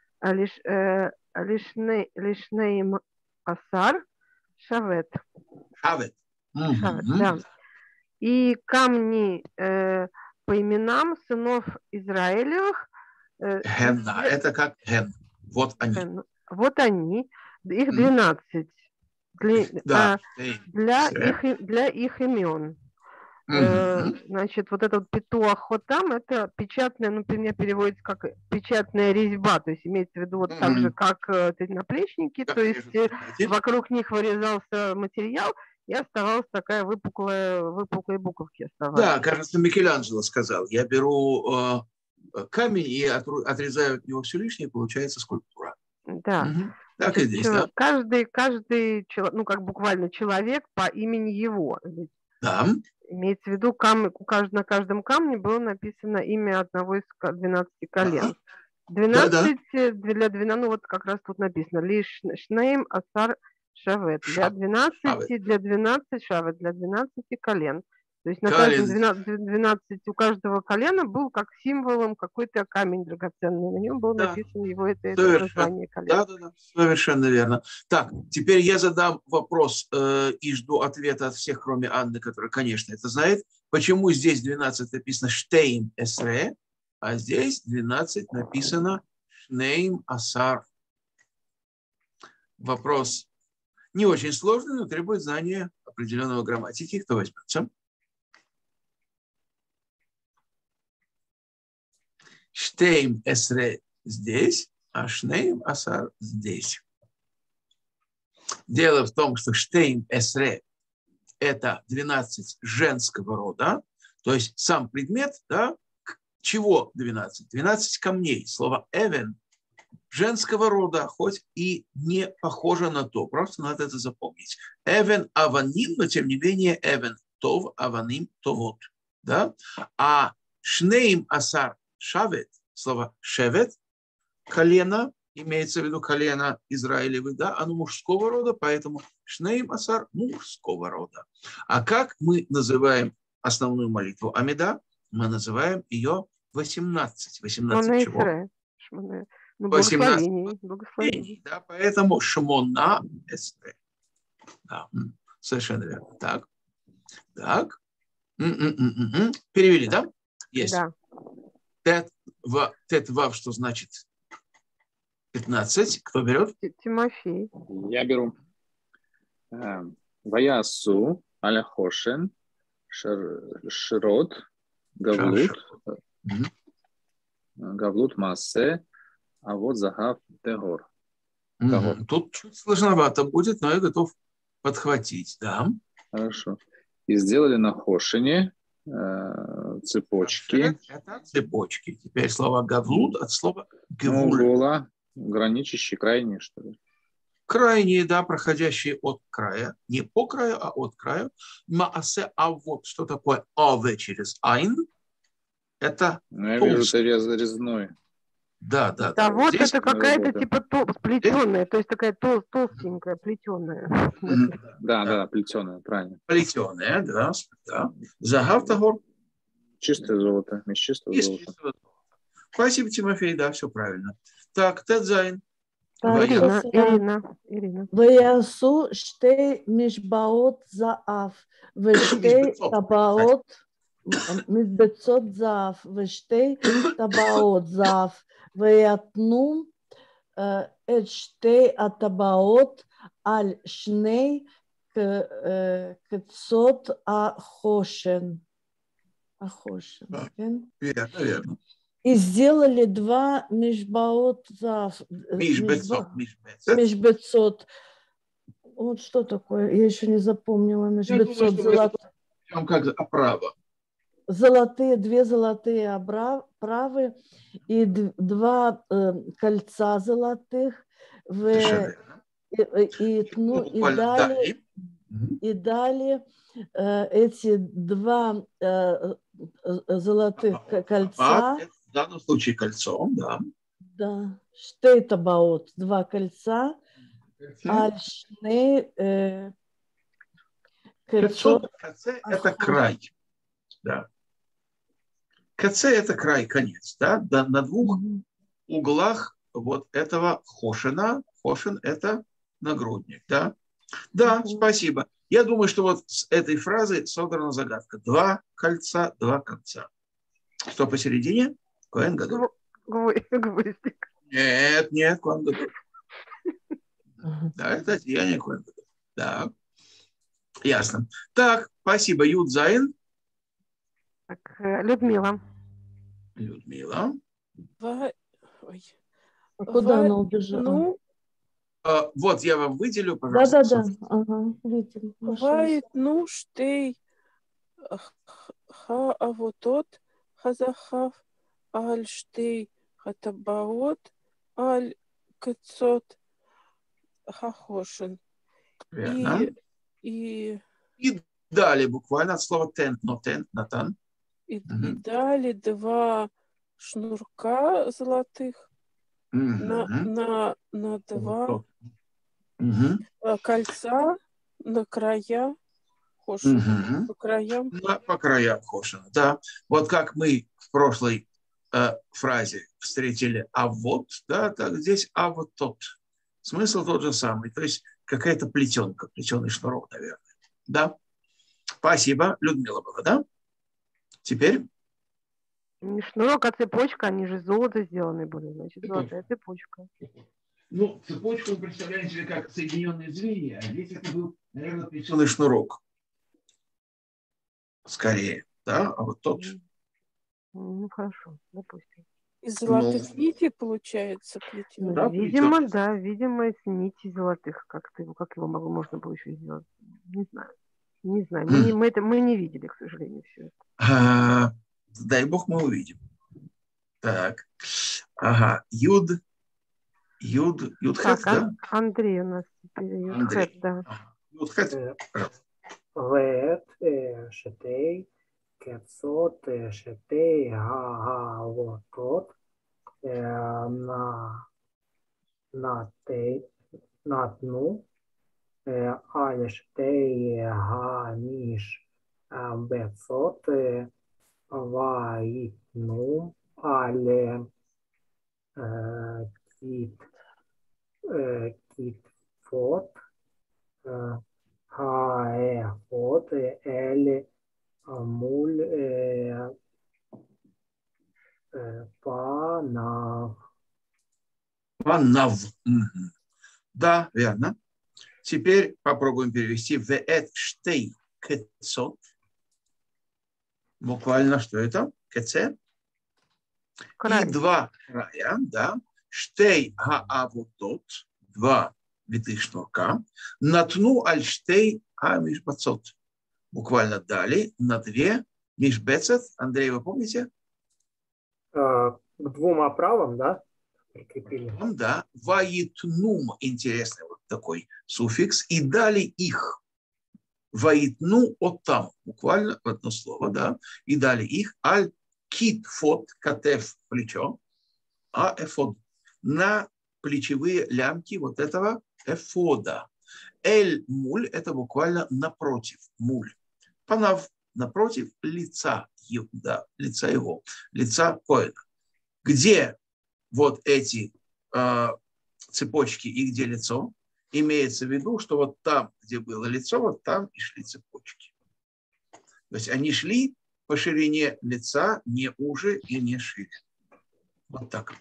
лишнейм асар шавет. Шавет. Шавет, да. И камни э, по именам сынов Израилевых. Э, Гена, это как ген. Вот они. Ген. Вот они. Их двенадцать. Для, да. а, для, их, для их имен. Э, значит, вот это вот петуах хотам, это печатная, ну, у меня переводится как печатная резьба, то есть имеется в виду вот так же, как э, эти наплечники, то есть э, вокруг них вырезался материал, и оставалась такая выпуклая, выпуклые буковки оставались. Да, кажется, Микеланджело сказал, я беру э, камень и отрезаю от него все лишнее, получается скульптура. Да. Угу. Так Значит, и здесь, да? Каждый, каждый, ну, как буквально человек по имени его. Да. Имеется в виду, камень, у каждого, на каждом камне было написано имя одного из двенадцати колен. двенадцать да, да. Для двенадцати, ну вот как раз тут написано, лишь шнейм асар шавет. Для двенадцати, для двенадцати шавет, для двенадцати колен. То есть на каждом двенадцать, у каждого колена был как символом какой-то камень драгоценный. На нем было да. написано его это, это название колен. Да, да, да, совершенно верно. Так, теперь я задам вопрос э, и жду ответа от всех, кроме Анны, которая, конечно, это знает. Почему здесь двенадцать написано штейм эсре, а здесь двенадцать написано шнейм асар? Вопрос не очень сложный, но требует знания определенного грамматики. Кто возьмется? Штейм эсре здесь, а шнейм асар здесь. Дело в том, что штейм эсре – это двенадцать женского рода, то есть сам предмет, да, чего двенадцать? двенадцать камней. Слово «эвен» женского рода, хоть и не похоже на то, просто надо это запомнить. «Эвен аваним», но тем не менее «эвен тов аваним товот». Да? А шнейм асар шавет, слово шевет, колено, имеется в виду колено Израилевы, да, оно мужского рода, поэтому шнейм асар мужского рода. А как мы называем основную молитву Амида? Мы называем ее восемнадцать. восемнадцать чего? восемнадцать благословений. Да, поэтому шмона эстре. Да, совершенно верно. Так, так. М-м-м-м-м. Перевели, да? Есть. Да. Тет, в, тет вав, что значит пятнадцать. Кто берет? Тимофей. Я беру. Ваясу аля хошен широт гавлут гавлут массе а вот загав тегор. Тут чуть сложновато будет, но я готов подхватить. Да. Хорошо. И сделали на хошине цепочки. Это цепочки. Теперь слово гавлут от слова гевуль. Ну, гола, граничащие, крайние, что ли? Крайние, да, проходящие от края. Не по краю, а от края. Маасе авот. Что такое аве через айн? Это ну, я вижу, это рез, резной. Да, да, да. Да, вот здесь это какая-то типа тол- плетеная, то есть такая тол- толстенькая, плетеная. Да, да, плетеная, правильно. Плетеная, да. да. Загав тагор. Чистое золото, из чистого золота. Спасибо, Тимофей, да, все правильно. Так, Тедзайн. Ирина, Ирина, Ирина. Ваясу штей мишбаот заав, вештей табаот мишбецот заав, вештей табаот заав, веятну эт штей атабаот аль шней кцот ахошен. Ахошен. Верно, верно. И сделали два мишбаот зав. Мишбецот. Мишбецот. Вот что такое? Я еще не запомнила. Мишбецот. Золот... Как оправа. Золотые, две золотые оправы и два э, кольца золотых. В... И, и, ну, и дали, и дали э, эти два э, золотых кольца. В данном случае кольцом, да. Да. Штейтабаот, два кольца. Альшней э, кольцо. Это край. Да. КЦ это край, конец. Да? Да, на двух mm-hmm. углах вот этого хошена. Хошен это нагрудник. Да, да mm-hmm. спасибо. Я думаю, что вот с этой фразы содрана загадка. Два кольца, два конца. Что посередине? Коэн Гадоль. Гвоздик. Нет, нет, Коэн Гадоль. Да, это одеяние Коэн Гадоль. Да. Ясно. Так, спасибо. Юд Зайн. Так, Людмила. Людмила. Ва... Ой. А куда Ва... она убежала? Ну, А, вот я вам выделю, пожалуйста. Да-да-да. Ага, видим. Вайт, ну, штей, ха, а вот тот, хазахав, аль штей, хатабаот, аль кецот, хахошин. Верно. И, и, И далее буквально от слова тент, но тент, натан. и, Угу. и дали два шнурка золотых Угу. на, на, на два угу. кольца на края хошина. Угу. По краям. На, по краям хошина, да. Вот как мы в прошлой э, фразе встретили «а вот», да, так здесь «а вот тот». Смысл тот же самый, то есть какая-то плетенка, плетеный шнурок, наверное. Да? Спасибо. Людмила была, да? Теперь? Не шнурок, а цепочка, они же золото сделаны были, значит, золотая цепочка. Ну, цепочку вы представляете себе как соединенные звенья, а здесь это был, наверное, плетеный шнурок. Скорее, да? А вот тот... Ну, хорошо, допустим. Из золотых ну, нитей получается плетеный? Ну, да, видимо, плетеный. да, видимо, из нитей золотых. Как, ты, как его могу, можно было еще сделать? Не знаю. Не знаю. Мы не, мы, это, мы не видели, к сожалению, все это. А, дай бог мы увидим. Так. Ага. Юд. Юд. Юдхет, Так, да? Андрей у нас теперь. Юдхет, да. Юдхет. ואת שתי קצות שתי העבותות נתנו על שתי המשבצות ויתנו על כתפות האפוד אלה מול פניו. Панав. Да, верно. Теперь попробуем перевести веэт штей кецот. Буквально что это? Кеце. И два края, да. Штей хаавутот. Два витых шнурка. Натну аль штей хамишбацот. Буквально дали на две мишбецет. Андрей, вы помните? К двум оправам, да? Прикрепили. Да. Ваитнум. Интересный вот такой суффикс. И дали их. Ваитну оттам. Буквально в одно слово, да. И дали их. Аль китфот, катеф, плечо. А эфод. На плечевые лямки вот этого эфода. Эль муль – это буквально напротив, муль. Панав – напротив лица, да, лица его, лица коэна. Где вот эти э, цепочки и где лицо, имеется в виду, что вот там, где было лицо, вот там и шли цепочки. То есть они шли по ширине лица не уже и не шире. Вот так.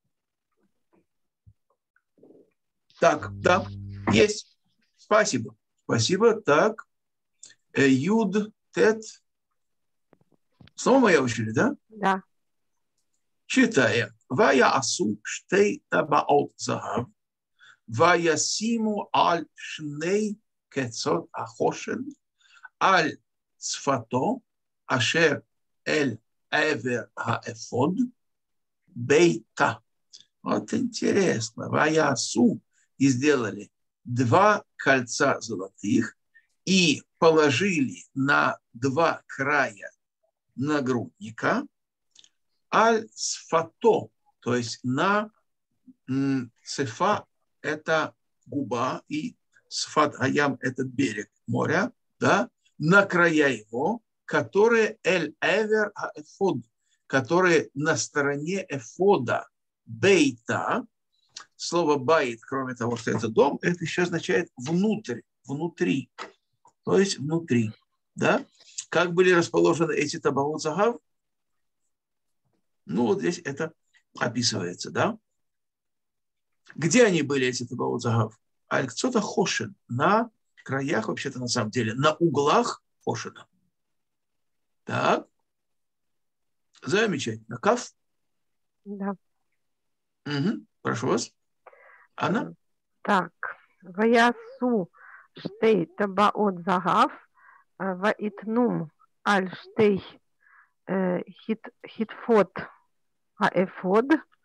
Так, да, есть. Спасибо. Спасибо. Так. Юд, тет. Снова моя очередь, да? Да. Читаем. Вая асу штей табаот захав. Вая симу аль шней кецот ахошен. Аль цфато ашер эль эвер хаэфод бейта. Вот интересно. Вая асу. И сделали два кольца золотых и положили на два края нагрудника аль-сфато, то есть на м, цефа – это губа, и сфат аям – это берег моря, да, на края его, которые эль-эвер а-эфод, которые на стороне эфода, бейта. Слово «байт», кроме того, что это дом, это еще означает «внутрь», «внутри», то есть «внутри». Да? Как были расположены эти табаот захав? Ну, вот здесь это описывается, да? Где они были, эти табаот захав? Аль-кцота хошин, на краях, вообще-то на самом деле, на углах хошина. Так, Замечательно. Каф? Да. Угу. Прошу вас. Анна? Так. Ваясу штей табаот загав ваитнум аль штей хитфот аэфод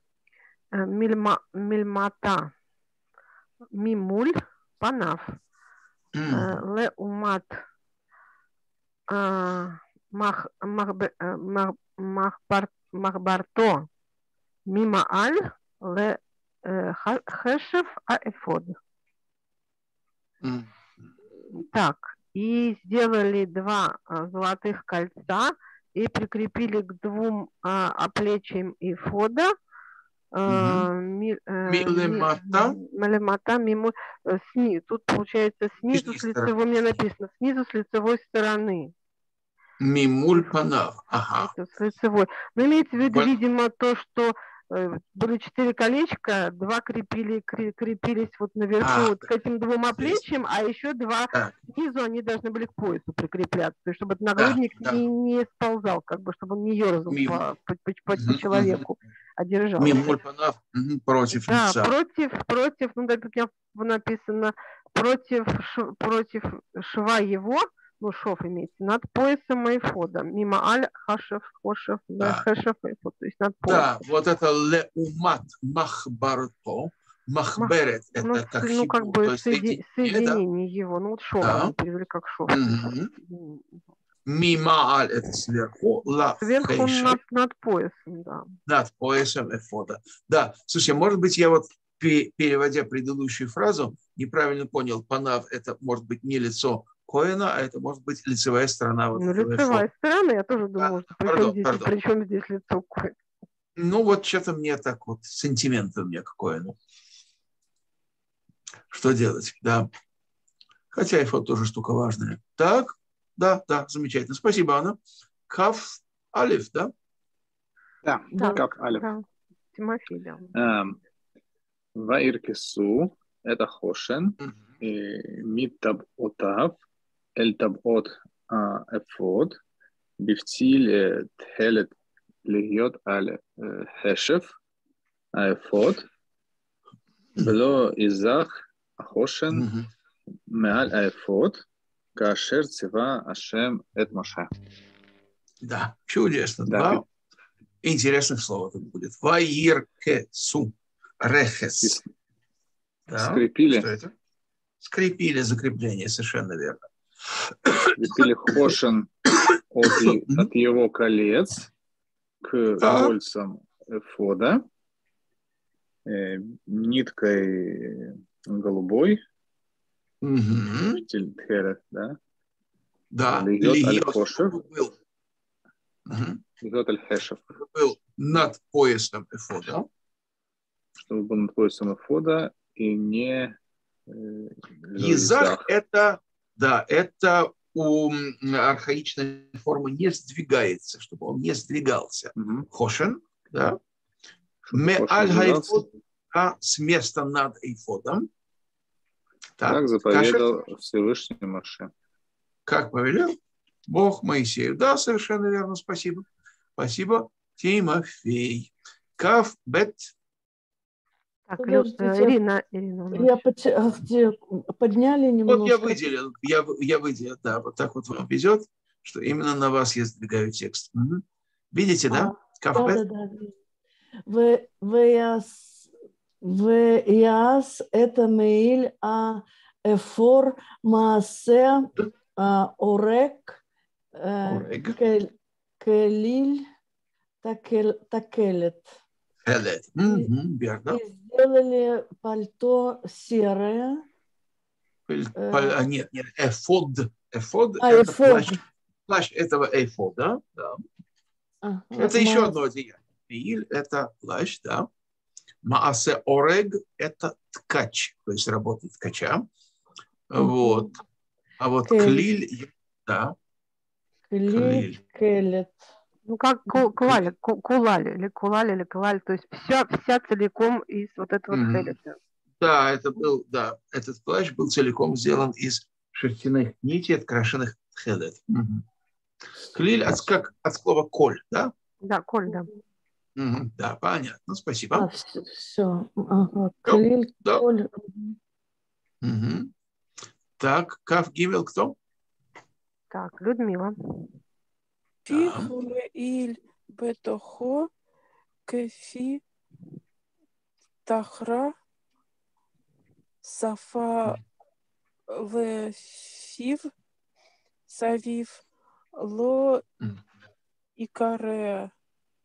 мильмата мимуль панав леумат махбарто мимо аль ле хэшев аэфод. Так, и сделали два золотых кольца и прикрепили к двум а, оплечьям эфода. Милемата мимо снизу. Тут получается снизу с лицевой, у меня написано снизу с лицевой стороны. Мимуль панав. Ага. С лицевой. Но имеется в виду, видимо, то, что э, были четыре колечка, два крепили, крепились вот наверху а, вот к этим двум оплечьям, а еще два да. снизу они должны были к поясу прикрепляться, чтобы этот нагрудник да, не, да. не сползал, как бы, чтобы он не ерзал Мим... по, по, по, по, по человеку, а держался. Мимуль панав против да, лица. против, против, ну, да, тут написано, против, ш, против шва его, ну, шов имеется, над поясом эйфода. Мимо аль хашев, хошев, да. хэшев эйфод, то есть над поясом. Да, вот это леумат махбарто, махберет, Мах, это ну, как ну, фигура, как бы то есть соединение, соединение да? его, ну, вот шов, да. они перевели как шов. Угу. Мимо аль это сверху, ла сверху хэшев. над, над поясом, да. Над поясом эфода. Да, слушай, может быть, я вот переводя предыдущую фразу, неправильно понял, панав это может быть не лицо Коэна, а это может быть лицевая сторона. Вот ну, лицевая сторона, я тоже думаю, что при, пардон, чем здесь, при чем здесь лицо Коэна? Ну, вот что-то мне так вот, сентименты у меня к Коэну. Что делать, да. Хотя эфод тоже штука важная. Так, да, да, замечательно. Спасибо, Анна. Каф алиф, да? Да, да каф алиф. Да. Тимофей, да. Ваиркесу, это хошен, миттаб отав, אל טבעות האפוד, בפציל תהלת להיות על השף האפוד, ולא יזך החושן מעל האפוד, כאשר ציווה השם את משה. Да, чудесно. Два интересных слова тут будет. Ваиркесу, рехес. Скрепили. Что это? Скрепили закрепление, совершенно верно. Скрепили хошен от, от его колец к да. кольцам эфода э, ниткой голубой, угу. Тельтхерет, да? Да. Льет аль-хошев. Льет аль-хешев. Был над поясом эфода. Чтобы был над поясом эфода и не... Езах это, да, это у архаичной формы не сдвигается, чтобы он не сдвигался. Mm-hmm. Хошен, да. Ме аль хайфод, а с места над эйфодом. Так, так заповедал Кашер, Всевышний Моше. Как повелел Бог Моисею. Да, совершенно верно, спасибо. Спасибо, Тимофей. Кав бет. Так, Ирина, Ирина. Я под, где подняли немножко. Вот я выделил, я, я выделил, да, вот так вот вам везет, что именно на вас я сдвигаю текст. Угу. Видите, да? А, да, да, да. В, вяс, вяс это меиль, а эфор маасе орек келиль такелет. Mm-hmm, верно. И сделали пальто серое. А, нет, нет, эфод. Эфод а, это эфод. Плащ, плащ этого эфода. Да. А, это еще ма... одно одеяние. Меиль это плащ, да. Маасе орег это ткач, то есть работа ткача. Uh-huh. Вот. А вот Кель. Клиль, да. Клиль, келет. Ну, как кулали, кулали, или кулали, или кулали, то есть вся, вся целиком из вот этого mm-hmm. хелета. Да, это был, да, этот плащ был целиком сделан из шерстяных нитей, открашенных в хелет. Mm-hmm. Клиль от, как от слова коль, да? Да, Коль, да. Угу. Да, понятно, спасибо. А, все, все. Ага. Клиль, да. Коль. Угу. Так, Кав Гимел кто? Так, Людмила. Фи Иль Бетохо Кефи Тахра Сафа Лефив Савив Ло Икареа.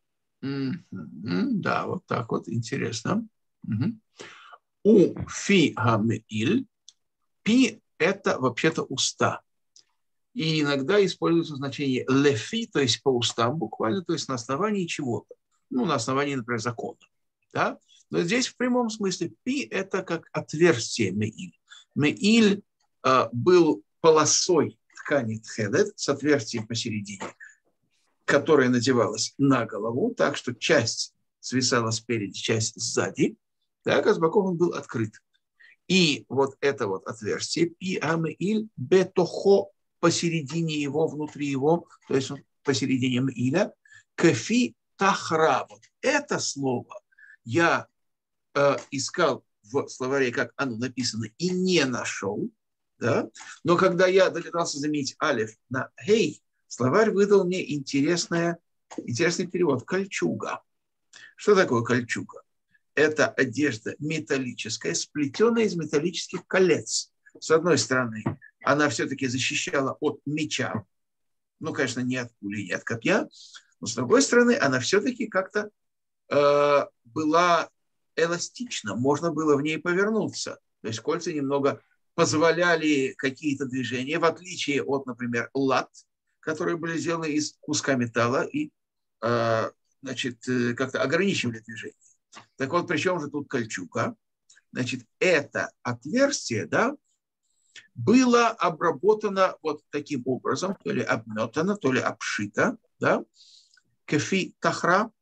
Да, вот так вот, интересно. Угу. У Фи Гамеиль. Пи – это вообще-то уста. И иногда используется значение лефи, то есть по устам буквально, то есть на основании чего-то. Ну, на основании, например, закона. Да? Но здесь в прямом смысле пи – это как отверстие меиль. Меиль э, был полосой ткани тхелет с отверстием посередине, которая надевалась на голову, так что часть свисала спереди, часть сзади, так, а с боков он был открыт. И вот это вот отверстие пи амеиль бетохо, посередине его, внутри его, то есть посередине миля, кефи тахра. Вот это слово я э, искал в словаре, как оно написано, и не нашел. Да? Но когда я догадался заменить алиф на гей, словарь выдал мне интересное, интересный перевод. Кольчуга. Что такое кольчуга? Это одежда металлическая, сплетенная из металлических колец. С одной стороны, она все-таки защищала от меча. Ну, конечно, не от пули, не от копья. Но с другой стороны, она все-таки как-то э, была эластична. Можно было в ней повернуться. То есть кольца немного позволяли какие-то движения, в отличие от, например, лат, которые были сделаны из куска металла и э, значит, как-то ограничивали движение. Так вот, при чем же тут кольчуга? Значит, это отверстие, да, было обработано вот таким образом, то ли обметано, то ли обшито, да, кефи тахра,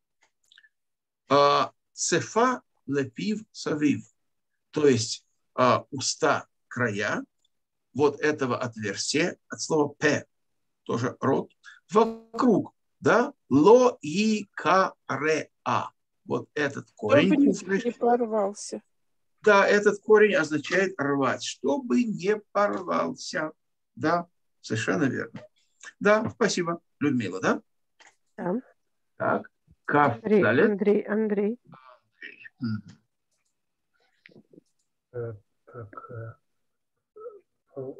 цефа лепив савив, то есть а, уста, края вот этого отверстия, от слова п, тоже рот, вокруг, да, ло и ка ре а. Вот этот корень. Чтобы не порвался. Да, этот корень означает рвать, чтобы не порвался. Да, совершенно верно. Да, спасибо, Людмила, да? Да. Так, Каф, Андрей, далее. Андрей, Андрей. Э, Так, э,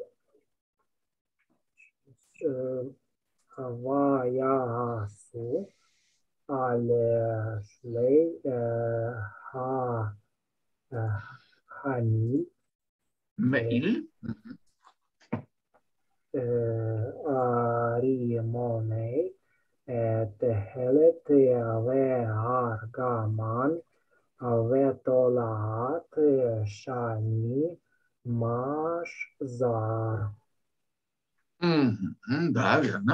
э, Ваясу але шлей э, ха э, хани Меиль. э, аримоней э, техелет ве аргаман ве толаат э, шани машзар. Мгм, да, верно.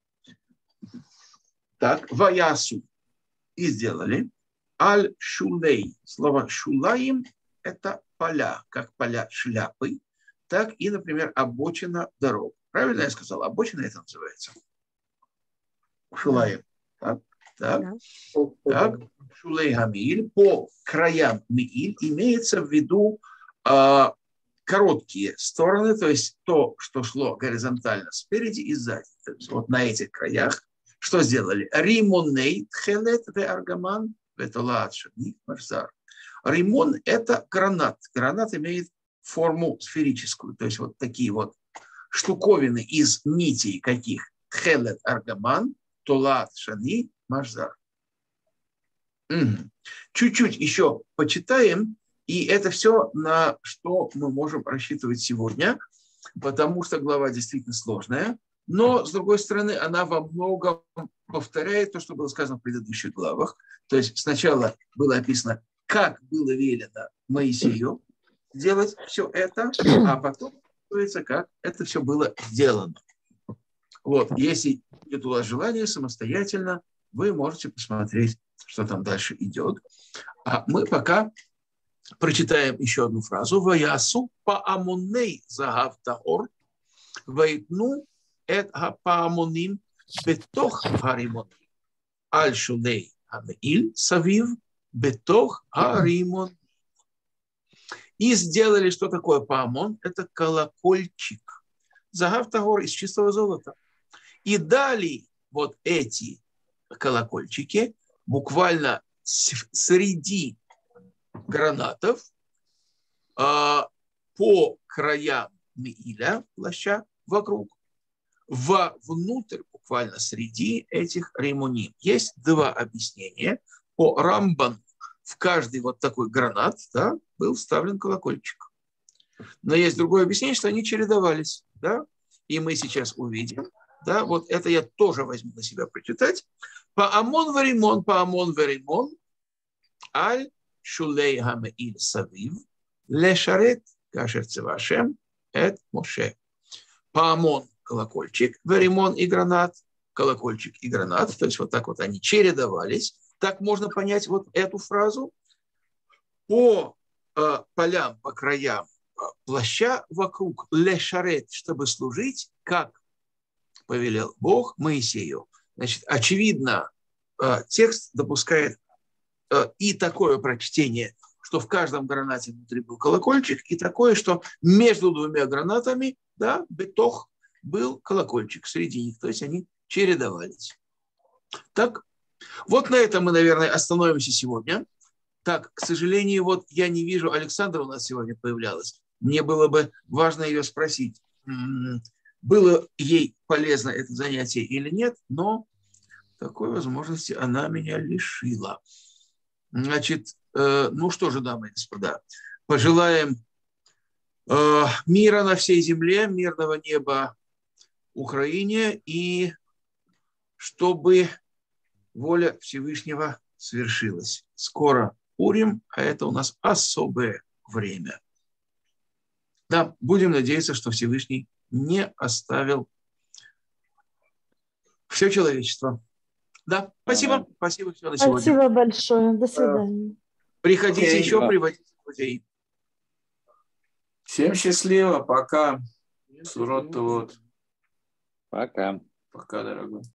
Так, ваясу. И сделали. Аль-шулей. Слово шулаим – это поля, как поля шляпы, так и, например, обочина дорог. Правильно я сказал? Обочина это называется. Шулаим. Так, так. Да. Так. Шулей гамиль. По краям мииль имеется в виду а, короткие стороны, то есть то, что шло горизонтально спереди и сзади. То есть вот на этих краях что сделали? Римоней тхелет ве аргаман ве толаат шани машзар. Римон – это гранат. Гранат имеет форму сферическую, то есть вот такие вот штуковины из нитей каких? Тхелет аргаман, толаат шани машзар. Угу. Чуть-чуть еще почитаем, и это все, на что мы можем рассчитывать сегодня, потому что глава действительно сложная. Но, с другой стороны, она во многом повторяет то, что было сказано в предыдущих главах. То есть сначала было описано, как было велено Моисею делать все это, а потом описывается, как это все было сделано. Вот, если будет у вас желание самостоятельно, вы можете посмотреть, что там дальше идет. А мы пока прочитаем еще одну фразу. «Ваясу паамоней загав таор, ваитну эт хапаамоним бетох харимон». аль-шулей амеиль савив бетох аримон. И сделали, что такое паамон? Это колокольчик. Загав тагор из чистого золота. И дали вот эти колокольчики буквально среди гранатов а, по краям Меиля, плаща, вокруг, вовнутрь, буквально среди этих римуним. Есть два объяснения. По Рамбану в каждый вот такой гранат, да, был вставлен колокольчик. Но есть другое объяснение, что они чередовались. Да? И мы сейчас увидим. Да, вот это я тоже возьму на себя прочитать. Паамон варимон, паамон варимон, аль шулей хамеиль савив, лешарет кашер цевашем, эт моше. Паамон – колокольчик, варимон и гранат, колокольчик и гранат. То есть вот так вот они чередовались. Так можно понять вот эту фразу. По э, полям, по краям э, плаща вокруг лешарет, чтобы служить, как повелел Бог Моисею. Значит, очевидно, э, текст допускает э, и такое прочтение, что в каждом гранате внутри был колокольчик, и такое, что между двумя гранатами, да, бетох, был колокольчик среди них. То есть они чередовались. Так. Вот на этом мы, наверное, остановимся сегодня. Так, к сожалению, вот я не вижу, Александра у нас сегодня появлялась. Мне было бы важно ее спросить, было ей полезно это занятие или нет, но такой возможности она меня лишила. Значит, ну что же, дамы и господа, пожелаем мира на всей земле, мирного неба Украине, и чтобы воля Всевышнего свершилась. Скоро Пурим, а это у нас особое время. Да, будем надеяться, что Всевышний не оставил все человечество. Да, спасибо. Ага. Спасибо все на сегодня. Спасибо большое. До свидания. Приходите Окей, еще, да. приводите друзей. Всем счастливо. Пока. Сурот вот. Пока. Пока, дорогой.